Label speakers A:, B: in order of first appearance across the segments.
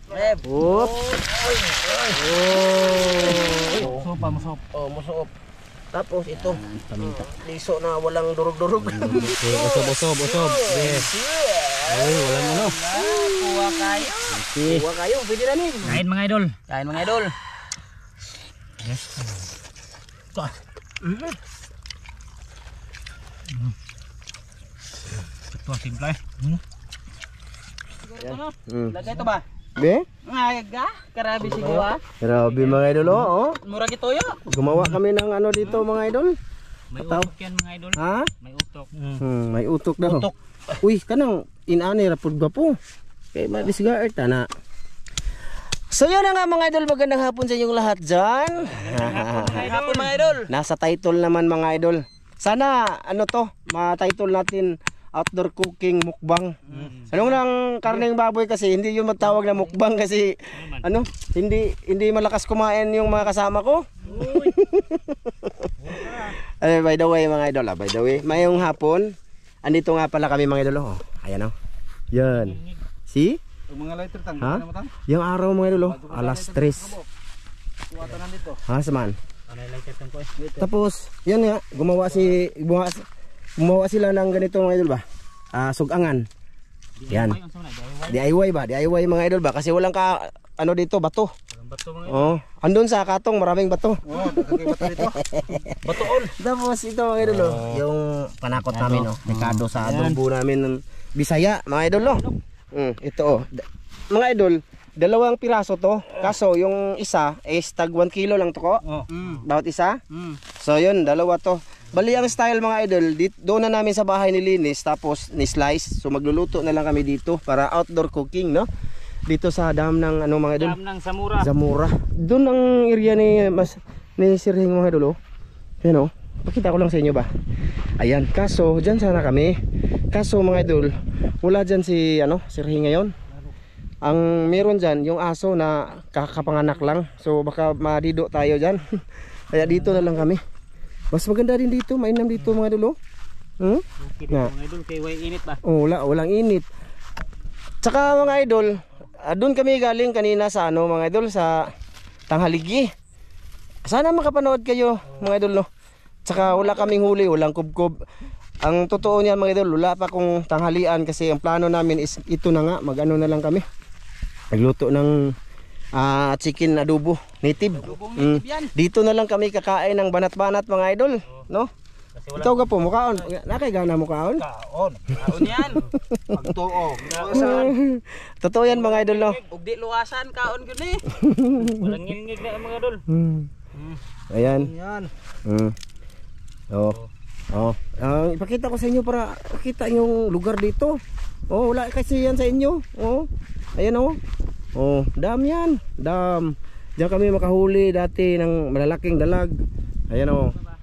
A: Oop.
B: Masop.
A: Oh, musuop. Tapos ito, liso na walang durog-durog.
C: Usob. Yes. Ay, walang ano.
A: Kuha kayo.
C: Okay.
A: Kuha kayo, pwede na nin.
B: Kain mga idol.
A: Kain mga idol.
B: Yes. Ito simple.
A: Lagay ito ba?
C: Be?
A: Ngayaga, karabi siguro.
C: Grabe mga idol oh.
A: Murag ito yo.
C: Gumawa kami ng ano dito mga idol.
B: May utok yan mga idol.
C: Ha?
B: May utok.
C: May utok daw.
A: Utok.
C: Uy, kanang inani rapod gwapo. Kay madisgaert na. So yun na nga mga idol, magandang hapon sa inyong lahat dyan.
A: Hapon mga idol.
C: Nasa title naman mga idol. Sana ano to, ma-title natin outdoor cooking mukbang. Anong lang karneng baboy kasi hindi yun matawag na mukbang kasi ano, hindi malakas kumain yung mga kasama ko. Ay, by the way mga idol, by the way, mayong hapon, andito nga pala kami mga idol. Oh. Ayan oh. Yan. See?
B: Yung mga lighter tang,
C: Ha? Yung araw mga idol, alas 3. Ha, saman. Tapos, yan nga, gumawa sila ng ganito mga idol ba? Sugangan. Yan. DIY ba? DIY mga idol ba? Kasi walang ano dito, bato.
B: Bato mga
C: Oh, andun sa Katong, maraming bato.
B: Oh, dagdag bato dito.
C: Batoon. Tapos ito mga idol, yung panakot namin, Ricardo sa adobo namin ng Bisaya, mga idol, ito mga idol, 2 piraso to. Kaso yung isa is tag 1 kilo lang to ko. Bawat isa. So yun, 2 to. Bali ang style mga idol, doon na namin sa bahay nilinis tapos ni-slice. So magluluto na lang kami dito para outdoor cooking, no? Dito sa dam ng ano mga idol?
B: Dam ng Zamora.
C: Zamora. Doon ang area ni Sir Hing mga idol, Yan pakita ko lang sa inyo ba. Ayan, kaso diyan sana kami. Kaso mga idol, wala diyan si Sir Hing ngayon. Ang meron diyan yung aso na kakapanganak lang. So baka madido tayo diyan. Kaya dito na lang kami. Mas maganda din dito, mainam dito mga idol.
B: Mga idol, kay way init ba?
C: Walang init. Tsaka mga idol, doon kami galing kanina sa mga idol sa Tanghaligi. Sana makapanood kayo mga idol Tsaka wala kaming huli, walang kubkob. Ang totoo niyan mga idol, wala pa kong tanghalian kasi ang plano namin is ito na nga, mag-ano na lang kami. Nagluto ng chicken adobo, native. Dito na lang kami kakain ng banat-banat mga idol, no? Ikaw ga po, mukaon. Nakay gana mukaon?
A: Kaon yan. Pagtuo.
C: Totoo yan mga idol, no?
A: Ug di luwasan kaon gyud ni.
B: Walang ngingig na mga idol.
C: Ayan.
A: Yan.
C: Ipakita ko sa inyo para makita yung lugar dito. Wala kasi yan sa inyo. Ayan dam yan. Dam. Diyan kami makahuli dati ng malalaking dalag. Ayan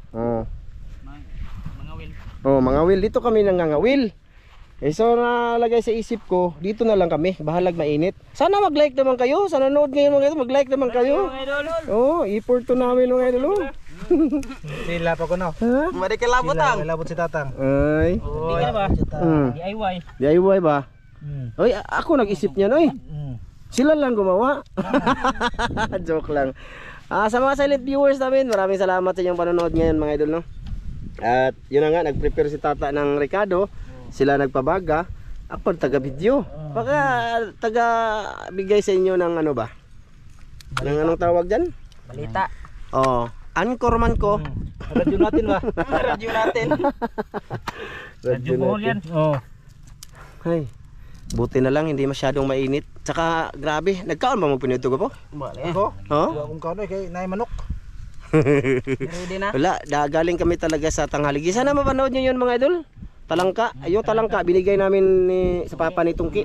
C: mga wil. Dito kami nangangawil. So nalagay sa isip ko, dito na lang kami, bahalag mainit. Sana mag-like naman kayo, sa nanood ngayon mga idol, mag-like naman kayo. Effort to namin mga idol.
B: Sila pa ko na.
C: Ha?
A: Mari ka labot ang.
B: May labot si Tatang.
C: Ay.
B: Hindi ka na ba? DIY.
C: DIY ba? Oy, ako nag-isip niyan, oy. Sila lang gumawa. Joke lang. Sa mga silent viewers namin, maraming salamat sa inyong panonood ngayon mga idol, no? At yun na nga, nag-prepare si Tata ng Ricardo. Sila nagpabaga. Ako taga-video. Baka taga-bigay sa inyo ng ano ba? Ng anong tawag dyan?
A: Balita.
C: Anchorman ko.
B: Radyo natin ba?
A: Radyo natin.
B: Radyo buhol yan.
C: Ay, buti na lang hindi masyadong mainit. Tsaka grabe, nagkaon ba mo pinito ko po?
B: Ako? Kung kaon kay nay manok.
A: Ready na?
C: Wala, galing kami talaga sa Tanghaligi. Sana mapanood nyo yun mga idol. Talangka, yung talangka binigay namin sa papa ni Tungki.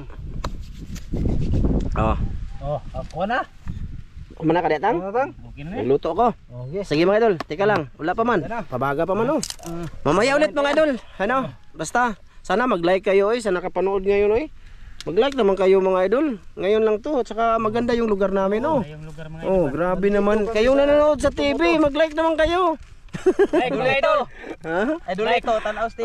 B: Ako na.
C: Kumana ka detang?
B: Okay na.
C: Luto ko. Sige mga idol, teka lang. Wala pa man. Pabaga pa man Mamaya ulit mga idol. Basta sana mag-like kayo sa nakapanood ngayon Mag-like naman kayo mga idol. Ngayon lang to, tsaka maganda yung lugar namin
B: Yung lugar mga idol.
C: Grabe naman. Kayong nanonood sa TV, mag-like naman kayo.
B: Like mga idol.
A: Idol ito, tanaw Steve.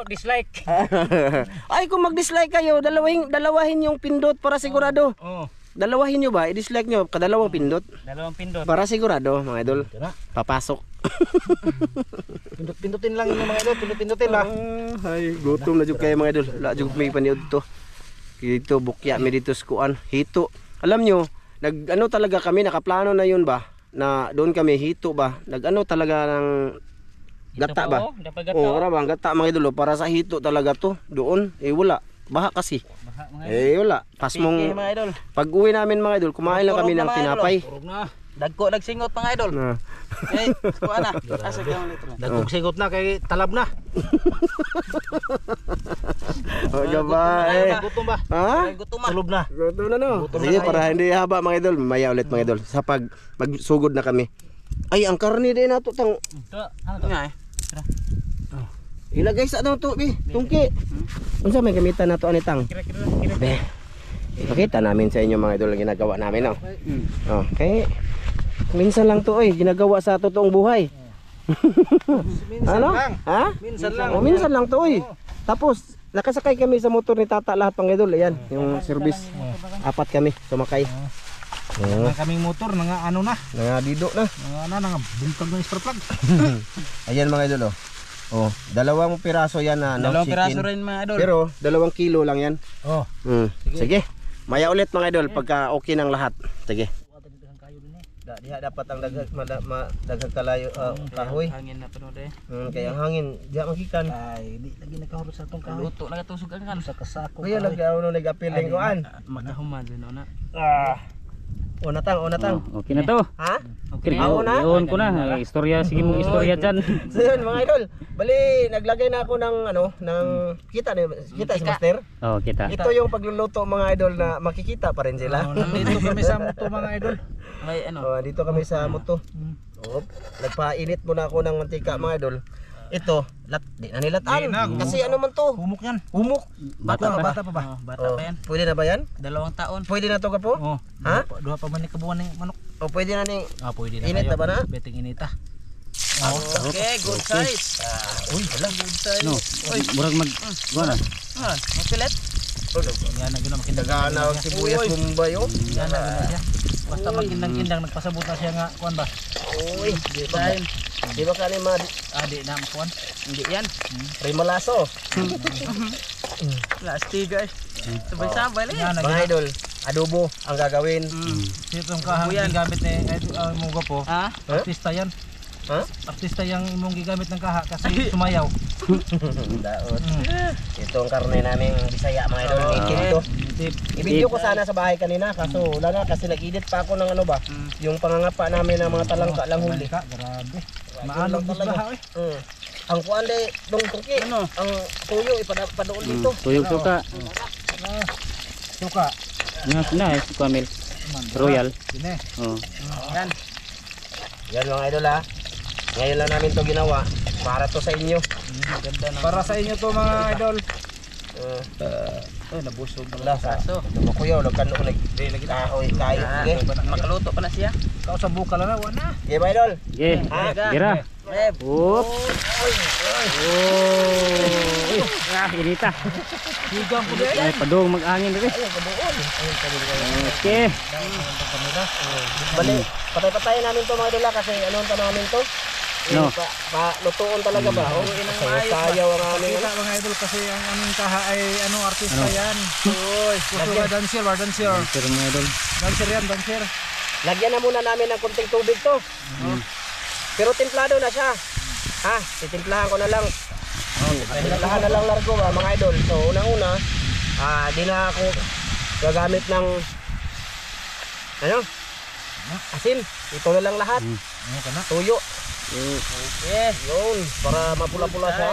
B: Dislike.
C: Ay kung mag-dislike kayo, dalawahin yung pindot para sigurado. dalawahin nyo ba? I-dislike nyo, kadalawang pindot.
B: Dalawang pindot.
C: Para sigurado, mga idol.
A: Ito na.
C: Papasok.
A: Pindot-pindutin lang yun mga idol. Pindot-pindutin lang.
C: Ay, gutom na jud kayo mga idol. Wala jud may paniud to. Dito bukya mi dito sa kuan, hito. Alam nyo, nag-ano talaga kami, nakaplano na yun ba? Na doon kami hito ba? Nag-ano talaga ng gata ba?
B: Dapat gata.
C: Oo, bang gata mga idol, para sa hito talaga to. Doon, wala. Baha kasi.
B: Baha mga
C: Wala. Pas mong
A: Sige mga idol.
C: pag uwi namin mga idol, kumain lang kami ng tinapay.
B: Turog na.
A: Dagko nagsingot mga idol.
C: Na.
A: Okay, kuha na. Asa kang litro.
B: Dagkog singot na kay talab na.
C: Wala ba eh.
B: Gutom ba?
C: Ha?
A: Gutom na.
B: Tulog na.
C: Gutom na no. Sige, para hindi haba mga idol, mamaya ulit mga idol. Sa pagsugod na kami. Ay, ang karne din nato tang
B: Ito, ano to?
A: Nga eh.
C: ilagay sa ano to, bi. Tungki. Unsa may gamitan nato ani tang?
B: Kira-kira.
C: Be. Ipakita namin sa inyo mga idol ang ginagawa namin, no. Okay. Minsan lang to, ginagawa sa totoong buhay.
A: Minsan
C: Ano?
A: lang.
C: Ha?
A: Minsan lang.
C: Minsan lang to, Tapos nakasakay kami sa motor ni Tata lahat pang idol. Ayan, yung service. Apat kami sumakay.
B: Nga kaming motor nga ano na.
C: Nangabido na.
B: Nga buntag ng spark plug.
C: Ayan mga idol, oh. 2 piraso yan na
A: Dalawang
C: chicken.
A: piraso rin mga idol.
C: Pero 2 kilo lang yan.
B: Oh.
C: Sige. Maya ulit mga idol pagka okay ng lahat. Sige. Diha dapat ang daghang kalayo kahoy.
A: Hangin na puno de.
C: Kaya ang hangin diha magikan.
B: Ay, di lagi nagkahurot sa atong kahoy.
A: Luto na katusog ang kan.
B: Sa kasako.
C: Kuya lagaw no nag-appealing ko an.
A: Makahuman din na.
C: Una tang.
D: Okay na to.
C: Ha?
D: Okay,
C: Ako na?
D: iyon ko na. Istorya, sige mong istorya dyan.
C: So yun mga idol. Bali naglagay na ako ng ng kita si Master.
D: Oh, kita.
C: Ito yung pagluluto mga idol na makikita pa rin sila.
B: Nandito kami sa moto mga idol.
A: May ano.
C: Oh, dito kami sa moto. Nagpainit muna ako ng mantika mga idol. Ito, di na nilatan. Kasi ano man to?
B: Humok yan.
C: Humok.
D: Bata pa.
B: Bata pa ba?
A: Bata pa yan.
C: Pwede na ba yan?
A: 2 taon.
C: Pwede na to ka po?
B: Oh.
C: Ha?
B: Duha pa man ni kabuan ng manok.
C: O pwede na ning
B: Pwede na.
C: init na ba na?
B: Beting inita.
A: Okay, good size.
C: Uy, wala.
A: Good size.
D: No. Murag mag... Gana.
A: Mapilit.
B: Yan na gina makindag.
C: Nagana og sibuyas Bombay oh.
B: Yan na gina siya. Basta magkindang-kindang nagpasabot na siya nga kuan ba.
C: Uy,
A: Time.
C: di ba kani ma
B: Di na makuan.
A: Hindi yan.
C: primalaso?
A: Plastic guys. Sabay-sabay lang.
B: Yan na
C: Mga
B: gina.
C: idol, adobo ang gagawin.
B: Itong kahang gigamit ni Muga po.
A: Ha?
B: Artista yan.
C: Ha?
B: Artista yung imong gigamit ng kaha kasi sumayaw.
C: Daot. Ito ang karne namin Bisaya mga idol. Native to. I-video ko sana sa bahay kanina kaso wala na kasi nag-edit pa ako ng ano ba, yung pangangapa namin ng mga talangka lang huli.
B: Grabe. Maanog
C: Lang
B: talaga.
C: Mm. Ang kuan de dong tuki, ang tuyo ipadoon dito.
D: Tuyog suka.
B: Suka.
D: Na, Kamil. Royal.
B: Sine.
D: Oh.
A: Yan.
C: Yan mga idol ha. Ngayon lang namin to ginawa para to sa inyo.
A: Ganda na.
B: Para sa inyo to mga idol.
A: Ay, nabusog.
C: Wala sa. Dugo ko yaw, lagkan ko nagkahoy kayo. Okay.
A: Makaluto pa na siya.
B: Kao sa buka lang na wala.
C: Okay mga idol.
D: Yeah. Gira.
A: Reb.
D: Oop. Oh. Inita.
B: Higang po din.
D: Ay, padung mag-angin dito. Okay.
C: Bali, patay-patayin namin to mga idol ha, kasi anong tanong namin to?
D: No.
C: Lutuon talaga ba? Oh, sayaw ang aming
B: Kita mga idol kasi ang aming kaha ay artista yan. Uy, kusuga dancer.
D: Pero mga idol.
B: Dancer yan, dancer.
C: Lagyan na muna namin ng konting tubig to. Pero templado na siya. Ha, titimplahan ko na lang. Timplahan na lang largo ba mga idol. So unang-una, di na ako gagamit ng asin. Ito na lang lahat.
B: Ano ka na?
C: Tuyo.
A: Okay.
C: Yun, para mapula-pula siya.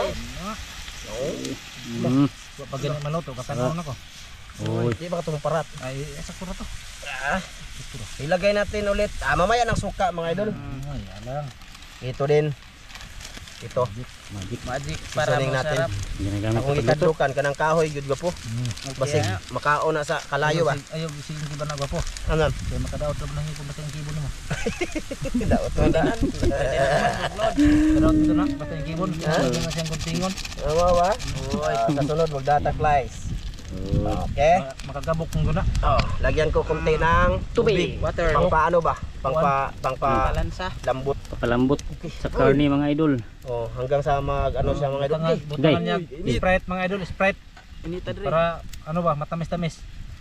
B: Pag ganyan maluto, katanaw na ko.
C: Di ba itong parat?
B: Ay, sakto na to.
C: Ilagay natin ulit. Mamaya ng suka mga idol.
B: Ay, alang.
C: Ito din. Ito.
A: Magic para
C: Seasoning natin.
A: masarap.
D: Ginagamit
C: Akong
D: ko dito.
C: ikadlukan kanang kahoy gyud gapo. Basig makaon na sa kalayo ba.
B: Ayaw, isingin ki ba na gwapo?
C: Ano?
B: Kaya makadaot na lang ko basta yung kibon mo.
C: Daot mo daan.
B: Kadaot dito na, basta yung kibon. Hindi na siyang kuntingon.
C: Ano ba? Sa sunod magdata flies.
A: Okay.
B: Makagabok kong guna.
A: Oh, lagyan ko konti ng tubig.
C: Water.
A: Pangpa ano ba? Pangpa
C: Balansa.
A: lambot.
D: Papalambot sa karne mga idol.
A: Oh, hanggang sa mag ano siya mga idol.
B: Butangan, butangan
D: Gay.
B: niya. Sprite mga idol, Sprite.
C: Inita dre.
B: Para ano ba, matamis-tamis.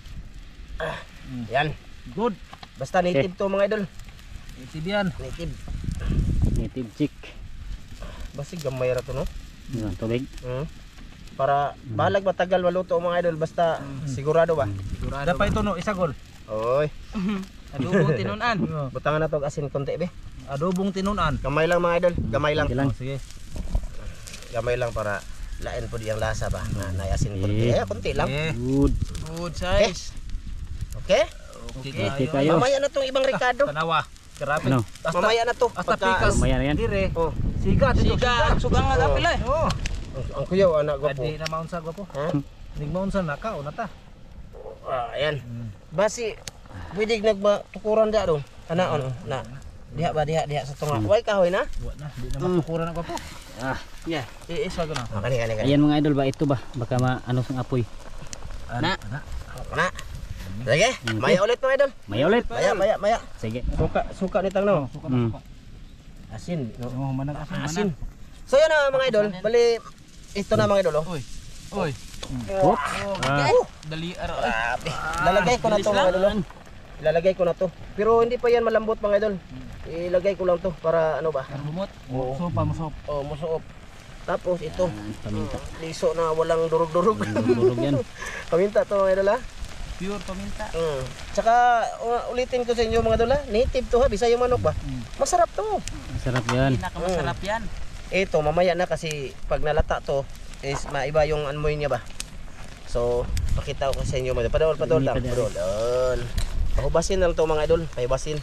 A: Yan.
B: Good.
A: Basta native to mga idol.
B: Itibian.
A: Native.
D: Native chick.
A: Basta gamay ra to no.
D: Yan, tubig.
A: Para balag matagal maluto mga idol basta sigurado ba?
B: Dapat ito no, isagol.
A: Oy,
C: Adobong tinunan.
A: butangan na to asin konti be.
B: Adobong tinunan.
A: Gamay lang mga idol, gamay lang.
D: Sige lang.
B: Sige.
A: Gamay lang para lain po diyang lasa ba. Na asin konti. Konti lang.
D: Good.
C: Good size.
A: Okay?
D: Okay kayo.
A: Mamaya na tong ibang Ricardo.
B: Tanawa. Grabe.
D: Ano?
A: Mamaya na to.
B: Hasta
A: Pagka-
B: pikas.
D: Mamaya na yan.
B: Dire.
A: Oh,
B: Siga dito.
C: Siga, sugang nga
A: Oh.
C: kapila.
B: Oh.
A: ang kuyaw anak gwapo.
B: Adi na maunsa gwapo.
A: Ha?
B: Ning maunsa na ka na ta.
A: Ayan. Basi pwede nagtukuran dia dong. Ana ano na. Diha ba diha sa tunga. Way kahoy na.
B: Wa na, di na matukuran ang gwapo.
D: Ah,
C: Yeah.
B: Iisa ko na.
A: Kani.
D: ayan mga idol ba ito ba? Baka maano sang apoy.
C: Na.
A: Na. Sige, maya ulit mga idol.
D: Maya ulit.
A: Maya.
D: Sige.
A: Suka nitang no.
D: Mm.
A: Asin. No?
B: Oh, manag
A: Asin. So yan na mga idol. Bali ito na mga idol. Oh.
C: Oy.
D: Hop. Ah,
C: Dali ara.
A: Grabe. Lalagay ko na to mga idol. Ilalagay ko na to. Pero hindi pa yan malambot mga idol. Ilagay ko lang to para ano ba?
C: Lumot.
B: Sopa mo sop.
A: Oh, musuop. Tapos ito,
D: paminta.
A: liso na walang durog-durog.
D: Durog yan.
A: Paminta to mga idol ha.
C: Pure paminta.
A: Tsaka ulitin ko sa inyo mga idol ha. Native to ha, Bisaya manok ba? Masarap to.
D: Masarap yan.
C: Pinakamasarap yan.
A: Ito mamaya na kasi pag nalata to is maiba yung amoy niya ba. So, pakita ko sa inyo mga idol. Padol lang. Padol. Pahubasin lang to mga idol. Pahubasin.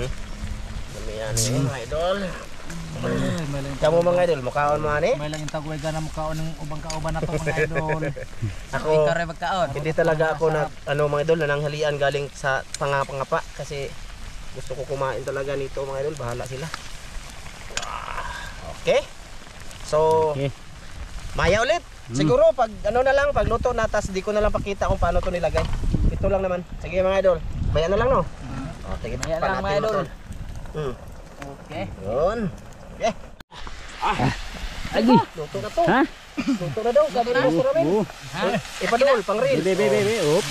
A: Yan mga idol. Kamu mga idol, mukhaon mo ani?
B: May lang yung tagway ka na mukhaon ng ubang kauban na to mga idol.
A: Ako,
C: Ikaw rin magkaon.
A: hindi talaga ako na ano mga idol, nananghalian galing sa pangapa kasi gusto ko kumain talaga nito mga idol, bahala sila. Okay? So,
D: Okay.
A: maya ulit. Siguro pag ano na lang, pag luto na, tas di ko na lang pakita kung paano to nilagay. Ito lang naman. Sige mga idol, maya na lang no? O, sige,
C: Maya
A: pa
C: lang,
A: natin
C: mga idol.
A: luto.
C: Okay.
A: Yun. Okay.
D: Agi.
A: Luto na to.
D: Ha?
A: Luto na daw. Sabi ng gusto namin.
D: Oh.
A: Ipadol, pang reel.
D: Bebe. Op.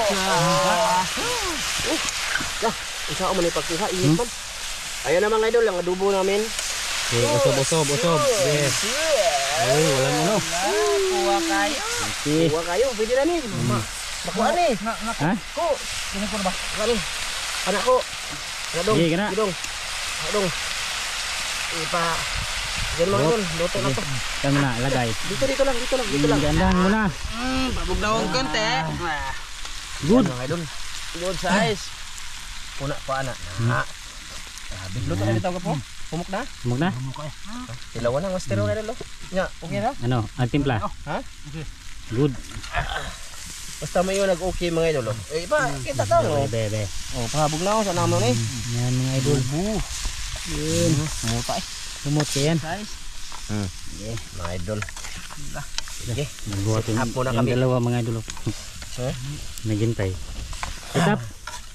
A: Isa ako man ipagkuha, init man. Ayan na mga idol, ang adobo namin.
D: Okay, usob. Yes. Ay, walang ano.
C: Kuha kayo.
D: Okay.
A: Kuha kayo, pwede na ni. Nakuha ni.
D: Ha?
A: Ko.
B: Kini ko na ba?
A: Kani. Anak ko. Anadong.
D: Sige, kana.
A: Gidong. Anadong. Ipa. Diyan mga idol, luto na to.
D: Tama na, lagay.
A: Dito lang.
D: Gandahan muna.
C: Pabog na ang konti.
D: Good.
A: Yan, mga idol. Good size. Puna pa anak. Luto na dito ka po. Pumok na.
D: Tumog na.
A: Ilawan na, master mga idol. Nya, okay na?
D: Ano, ang timpla.
A: Ha?
D: Good.
A: Basta may yun nag-okay mga idol. Ipa, kita ka no.
D: Bebe.
A: Oh, pahabog na ako sa naman eh.
D: Yan mga idol. Yun.
A: Muta eh.
D: Tumot ka yan.
C: Size.
A: Mga idol. Sige.
D: Nagbuhat
A: Set up muna
D: yung
A: kami.
D: dalawa mga idol. Naghintay. Set up.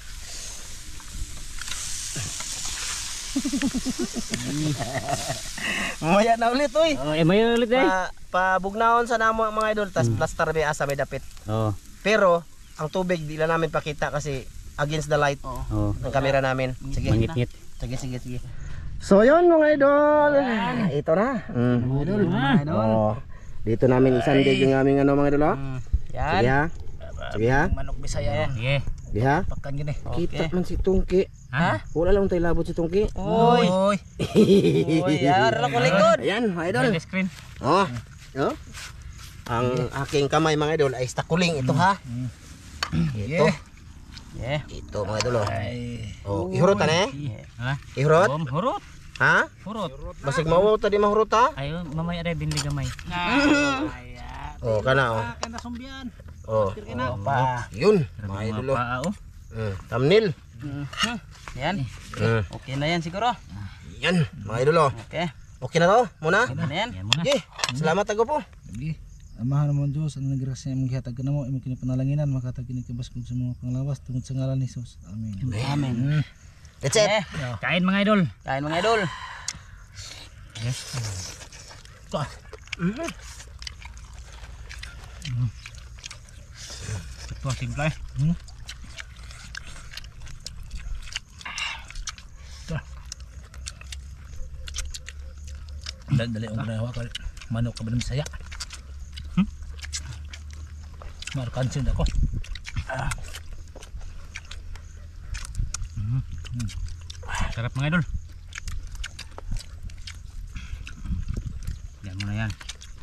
A: Mamaya na ulit uy.
D: Oh, may ulit eh.
A: Pabugnaon sa namo mga idol, tas plaster may asa may dapit.
D: Oh.
A: Pero ang tubig di lang namin pakita kasi against the light
D: Oh.
A: ng camera namin. Sige.
D: Mangit-ngit.
A: Sige. So yun mga idol. Ito na.
B: Idol, mga idol.
A: Oh. Dito namin isandig yung aming ano mga idol. Oh. Sige
C: Yan.
A: ha. Sige ha.
B: Manok Bisaya.
D: Sige.
A: Di ha.
B: Pakan gini.
A: Kita man si Tungki.
C: Ha?
A: Wala lang tayo labot si Tungki.
C: Oy. Oy, yara ko likod.
A: Ayan mga idol.
D: Screen.
A: Oh. Oh. Ang aking kamay mga idol ay stakuling ito ha. Ito.
C: Yeah.
A: Ito mga idol. Oh, ihurot na
D: Ha?
A: Ihurot?
D: Hurot.
A: Ha?
D: Hurot.
A: Basig mawaw ta di mahurot ha?
D: Ayo, mamaya rin binili gamay.
A: Oh, kana oh.
B: Kaya nasumbian.
A: Oh.
C: Pa.
A: Yun, mga idol.
D: Paa oh.
A: Thumbnail.
C: Yan. Okay na yan siguro.
A: Yan, mga idol.
C: Okay.
A: Okay na to muna?
C: Okay na yan.
D: Yan muna.
A: Okay, salamat tago po.
B: Amahan mo Diyos, ang nagrasya mong gihatag ka na mo, imong kinapanalanginan, makatag kinikabas kong sa mga panglawas, tungod sa ngalan ni Jesus. Amen.
A: Amen. That's it.
D: Kain mga idol.
A: Kain mga idol.
D: Ito, simple.
B: Dali ang ganawa ka, manok ka ba ng saya? Markansin ako.
D: Sarap mga idol. Yan mo na yan.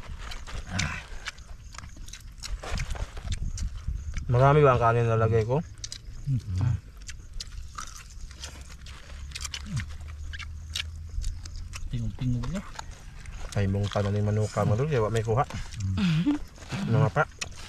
C: Marami ba ang kanin na lagay ko?
B: Tingog-tingog niya.
C: Ay mong tanan ni manuka mo dul kaya wa may kuha. Ano nga pa?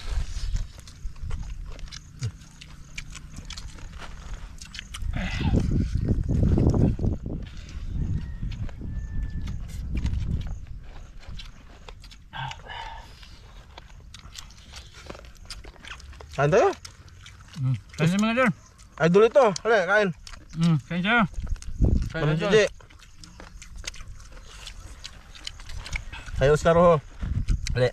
C: Kain tayo.
D: Kain sa mga idol.
C: Idol ito. Hali, kain.
D: Kain siya.
C: Mami Gigi. Kayo Oscar ho. Hali.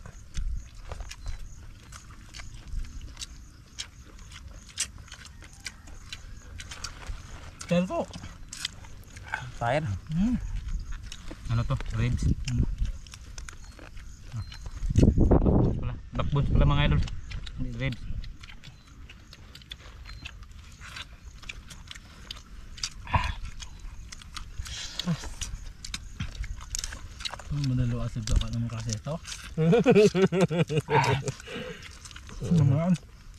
B: Kaya ko.
A: Fire.
D: Ano to? Ribs. Backbones pala. Backbones pala mga idol. Hindi ribs.
B: Manalo asib ka naman kasi ito. Naman.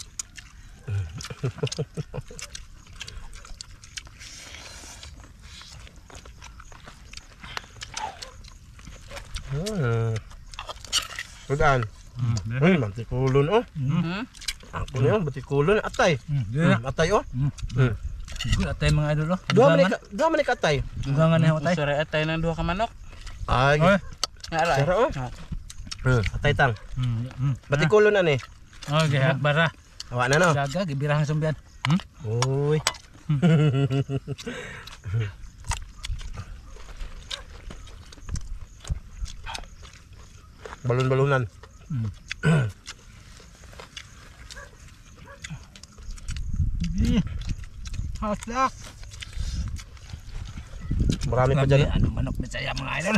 C: Udaan. Ay, mantikulon oh. Ako niyo, mantikulon atay. Atay oh.
B: Good atay mga idol.
C: Duha man ni katay.
B: Dugangan na atay.
A: Usara atay ng duha ka manok.
C: Ay.
A: Ngara.
C: Sara oh. Atay tang. Mantikulon na ni.
B: Okay, bara.
C: Awa na no.
B: Gaga gibirahan sumbian.
C: Uy. Balon-balunan.
B: Haslak.
C: Marami pa dyan.
B: Ano manok na saya mga idol.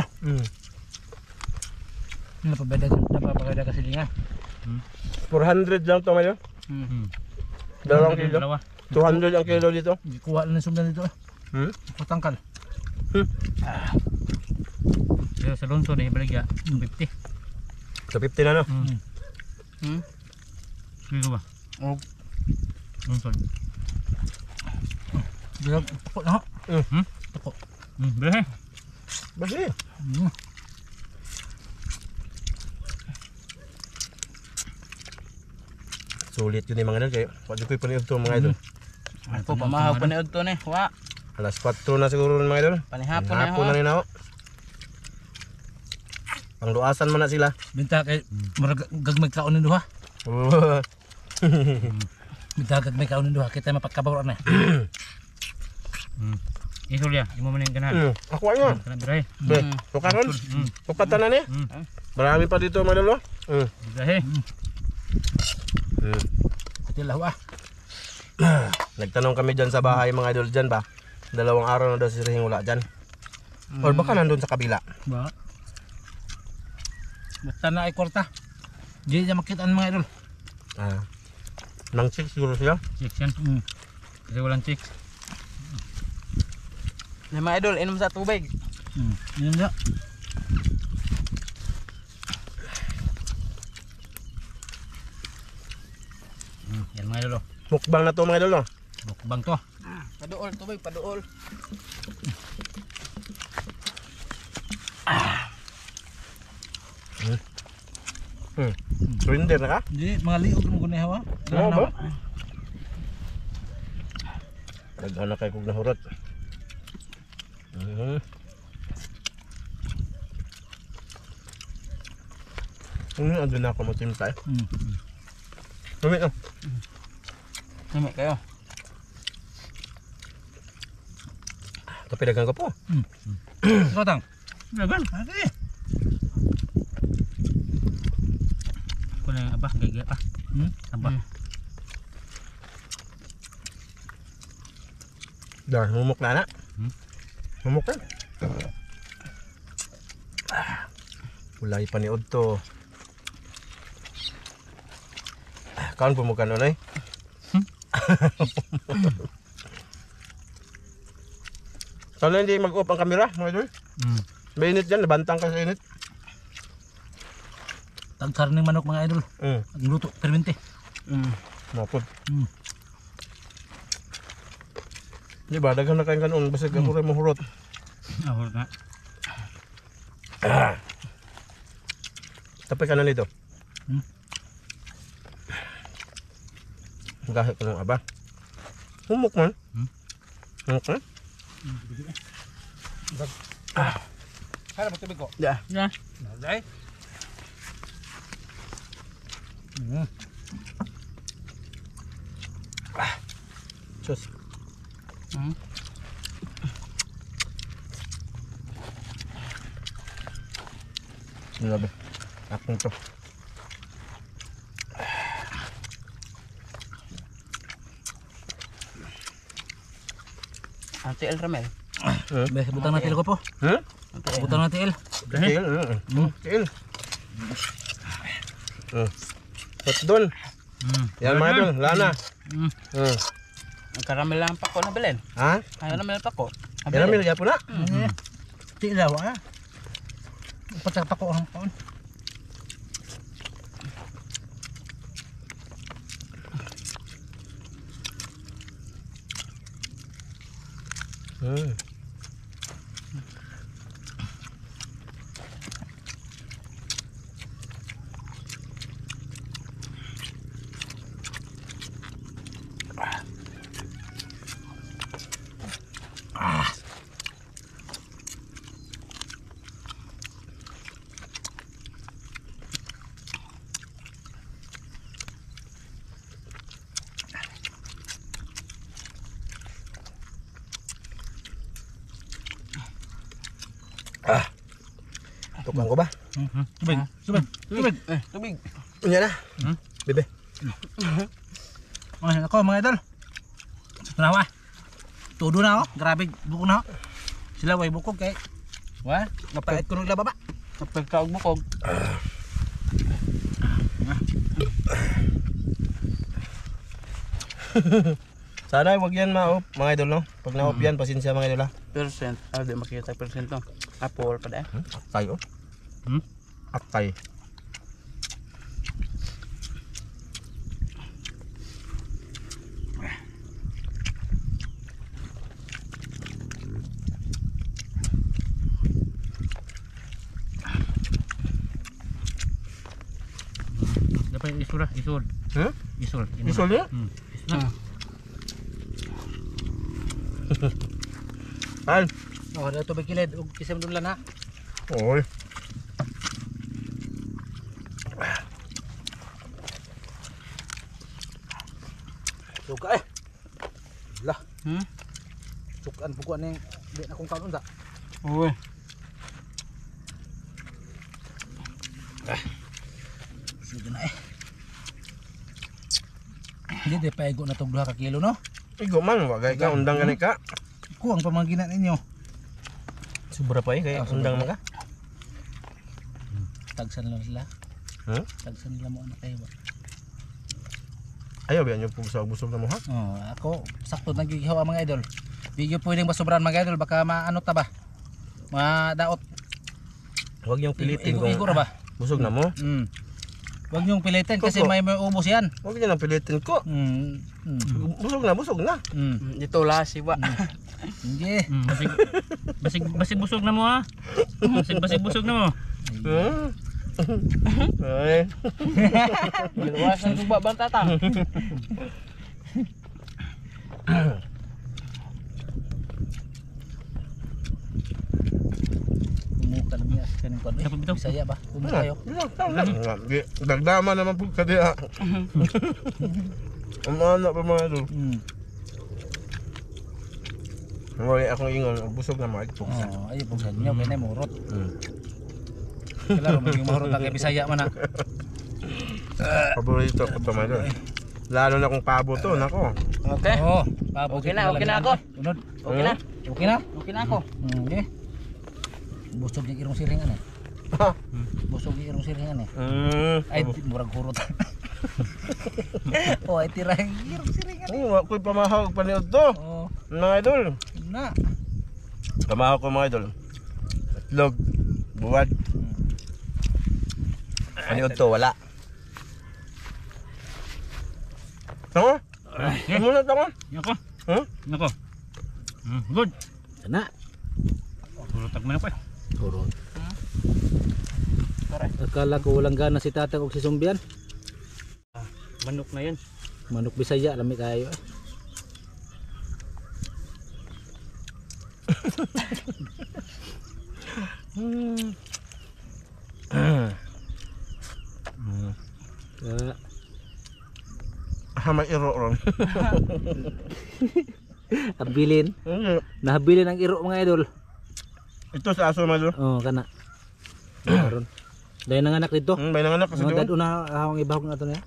B: Napapagada kasi linga.
C: 400 lang to ngayon. 2 kilo.
D: Dalawa.
C: 200 ang kilo dito.
B: Kuha lang ng sumbian dito. Patangkal.
D: Pero sa Lonso na ibaligya. 250.
C: So 50 na no.
D: Kilo ba?
A: Oh.
D: Lonso.
B: Bilang takot na ho. Takot.
D: Bere.
C: Basi. Sulit yun yung mga idol. Kaya pwede ko'y paniod to mga idol.
A: Ako pamahag pa ni Udto ni. Wa.
C: Alas 4 na siguro mga idol.
A: Panihapon na
C: Hapon na rin ako. Pangluasan man na sila.
B: Binta kay murag gagmay kaon ng duha. Binta gagmay kaon ng duha kita mapagkabaw na.
D: Isul ya, imo man yung ganahan.
C: Ako ano?
D: Kana bere.
C: Be, tukaron. Tukatan na ni. Marami pa dito mga idol.
D: Bere.
B: Pati lawa.
C: Nagtanong kami dyan sa bahay mga idol dyan ba. 2 araw na daw si Rihing wala dyan. Or baka nandun sa kabila.
B: Ba. Basta na ay kwarta. Di niya makita ang mga idol.
C: Nang chick siguro sila.
D: Chicks yan. Kasi walang chicks.
A: Na mga idol, inom sa tubig.
B: Yun na.
D: Yan mga idol.
C: Mukbang na to mga idol.
D: Bukbang to.
A: Paduol tubig, paduol.
C: Surrender na ka?
B: Di mga liog mo kuno hawa.
C: Oo ba? Nag-anak kay kog nahurot.
A: Ando na ako matimpay.
B: Mm.
A: Lumit no.
D: Nami kayo.
A: Tapi dagang ka po.
B: Ikaw tang.
D: Dagan.
B: Okay.
D: Ko na abah gaya pa. Abah.
A: Dar, mumuk na na. Mumuk na. Ulay pa ni Odto. Kaon pumukan ano eh? Sana hindi mag-off ang kamera, mga idol. Mainit dyan, nabantang ka sa init.
B: Tagsar ng manok mga idol. Ang luto, permente.
A: Mapod.
B: Mm.
A: Di ba, daghan na kain kanon, basig ako rin mahurot.
D: Ako na.
A: Tapay ka na nito.
B: Hmm?
A: Gahit ko ng aba. Humok man. Humok man.
B: Kaya ba tubig ko?
A: Ya.
D: Ya.
B: Okay.
A: Sus. Grabe. Apong to.
D: Ate El Ramel.
B: Be, butang natin ko po.
A: Huh?
B: Butang natin.
A: Tiil. Tiil. Put doon. Yan mga idol, lana.
D: Ang karamel lang pa ko na belen.
A: Ha?
D: Karamel pa ko.
A: Yan ang milya po na.
B: Ti ilaw ah. Patak pa ko ang paon.
A: Tukang ko ba?
B: Tubig, tubig, tubig.
D: Tubig.
A: Yan na. Bebe.
B: Mga ako mga idol. Sa tanawa. Todo na ako. Grabe, bukog na ako. Sila way bukog kay. Wa, mapait ko nung lababa.
D: Kapag kaog bukog.
A: Sana wag yan ma-off, mga idol no. Pag na-off yan, pasensya mga idol ha.
D: Percent. Ah, di makita percent to. Apple pa deh.
A: Akay oh. Akay.
D: Dapat isur. Isur. Isur.
A: Isol niya? Al.
B: Oh, ada tubig kilid ug kisam dun lang ha.
A: Oy.
B: Suka eh. Lah. Sukaan bukuan ning di na kong kanon da.
D: Uy.
B: Sige na eh. Hindi de paigo na tog 2 ka kilo no.
A: Igo man, wagay ka, undang gani ka.
B: Kuang pamaginan ninyo.
A: Sobra pa eh, kaya undang man ka.
B: Tagsan lang sila. Tagsan nila mo ano kayo ba?
A: Ayaw, biyan yung busog na mo ha?
B: Oh, ako sakto nagigihaw ang mga idol. Di gyud pwedeng masobran mga idol baka maano ta ba? Madaot.
A: Huwag yung pilitin kung
B: Igo ra ba?
A: busog na mo.
B: Huwag niyong pilitin kasi
A: Koko.
B: may ubos yan.
A: Huwag yan ang pilitin ko. Busog na, busog na.
D: Dito lasi ba.
B: Hindi.
D: Basig busog na mo ha. Basig busog na mo.
A: Ay.
D: Gilawasan ko ba bantatang?
B: Kumuka lang yan. Kanin ko. Bisaya ba? Pumunta kayo.
C: Dagdama naman po ka diya. Ang anak pa mga idol. Wala akong ingon, busog na mga idol.
B: Oh, ayo po sa inyo, kaya murot. Klaro, maging murot lang kay Bisaya man na.
C: Paborito ko to mga idol. Lalo na kung pabo to, nako.
A: Okay.
B: Oh,
A: Okay na ako.
B: Unod.
A: Okay na.
B: Okay na?
A: Okay na ako.
B: Okay. Busog yung irong siringan eh.
C: Ha?
B: Busog yung irong siringan eh. Ay,
C: Ay,
B: murag hurot. Oh, ay tira yung irong siringan.
C: ako'y pamahawag paniod to.
B: Oh,
C: Mga idol.
B: na.
C: Pamahawag ko mga idol. Itlog, buwad. Paniod to, wala. Tango? Muna tango?
D: Nako.
C: Huh?
D: Nako. Good.
B: Na.
D: Hurotag mo na pa.
B: Hurot. Akala ko walang gana si Tatang o si Sumbian.
D: Manok na yan.
B: Manok Bisaya, lami kayo eh.
C: May iro ron.
B: Habilin.
C: Hindi.
B: Nahabilin ang iro mga idol.
C: Ito sa aso mga idol.
B: Oh, kana. Daron. Dahil nanganak dito.
C: May nanganak kasi
B: Oh, dad
C: doon.
B: una akong ibahog na ito niya.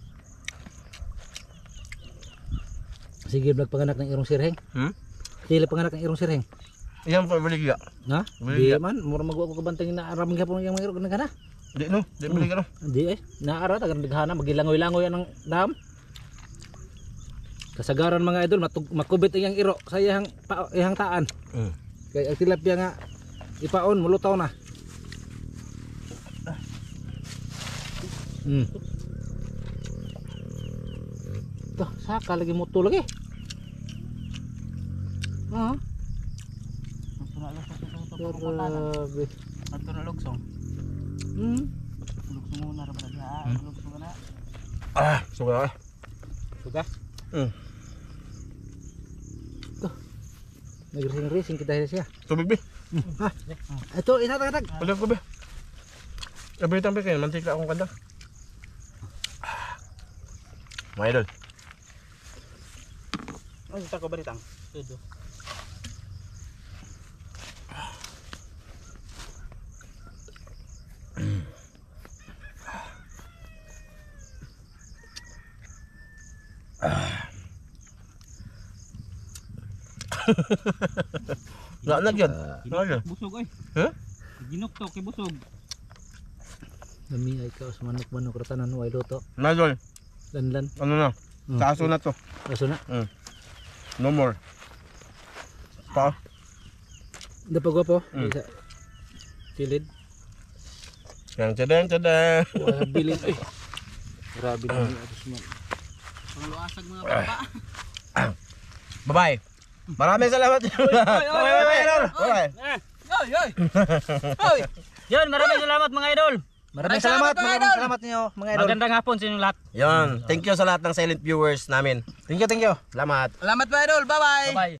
B: Sige, vlog panganak ng irong sirheng. Sige, panganak ng irong sirheng.
C: Iyan po, baligya.
B: Ha?
C: Bili
B: Di man, mura magawa ko kabantang na aram gyapon yung mga irong kana.
C: Di no, di baligya no.
B: Di eh, naara tagan daghana magilangoy-langoy ang dam. Kasagaran mga idol, makubit ang iro sa iyang taan. Kaya ang tilapia nga ipaon mulutaw na. Tuh, saka lagi muto lagi. Ah. Grabe.
A: Ato na lugsong. Lugsong muna ra pala diha. Lugsong na.
C: Suga.
B: Suga.
C: Hmm.
B: Nag-racing kita siya.
C: Tubig be.
B: Ito, inatag-atag.
C: Balik ko be. Abritang be kayo, mantika akong kanda. Mga idol.
A: Ano ta ko baritang? Tudo.
C: Nak yun. Nak
A: Busog oy.
C: Huh?
A: Ginok to kay busog.
B: Nami ay kaos manok-manok ratanan way luto.
C: Mga idol,
B: Lanlan.
C: ano na? Sa aso na to.
B: Kaso na.
C: No more. Pa.
B: Dapag po. Isa. Silid.
C: Yang cedeng.
B: Wah, bilin. Grabe na ni Atos man.
A: Pangluasag mga bata.
C: Bye-bye. Maraming salamat. Bye-bye.
A: Oy, oy. Oy.
D: Yun, maraming salamat mga idol.
B: Maraming salamat niyo mga idol.
D: Magandang hapon sa inyong lahat.
C: Yon, thank you sa lahat ng silent viewers namin.
B: Thank you.
C: Salamat.
A: Salamat mga idol. Bye-bye.
D: Bye-bye.